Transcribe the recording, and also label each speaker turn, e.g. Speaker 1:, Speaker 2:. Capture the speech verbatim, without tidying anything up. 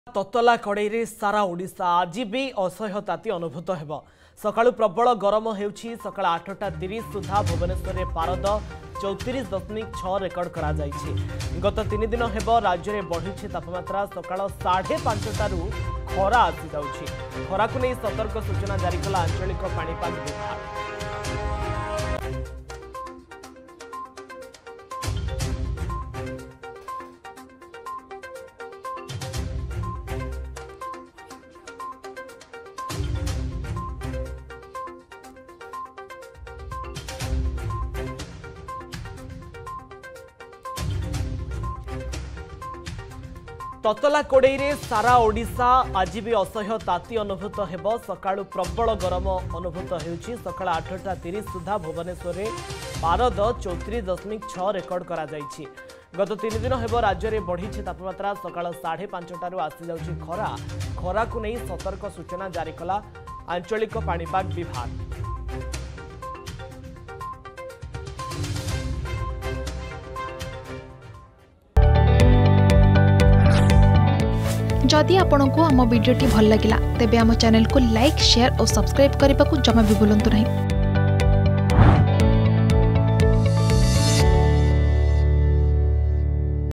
Speaker 1: ततला कड़े सारा ओडिशा आज भी असह्य ताती अनुभूत हेब। सकाळु प्रबल गरम हेउछि। सकाळ आठटा तीस सुधा भुवनेश्वर में पारद चौतीस दशमिक छ रेकर्ड करा जायछि। गत तीन दिन हेब राज्य में बढ़ी तापमात्रा। सकाळ साढ़े पांचटारू खरा आसी जाउछि। खरा को नहीं सतर्क सूचना जारी कला आंचलिक पाणीपाग विभाग। ततला कोड़े सारा ओडिशा आज भी असह्य ताती अनुभूत हेब। सकाळु प्रबल गरम अनुभूत हेउछि। सकाळ आठटा तीस सुधा भुवनेश्वर में पारद चौतीस दशमिक छ रेकर्ड करा जायछि। गत तीन दिन हेब राज्य में बढ़ी तापमात्रा। सकाळ साढ़े पांचटारू आसी जाउछि खरा। खरा को नहीं सतर्क सूचना जारी कला आंचलिक पाणीपाग विभाग।
Speaker 2: जदि आपंक आम भिडी भल लगा तेब आम चैनल को लाइक शेयर और सब्सक्राइब करने को जमा भी भूलु नहीं।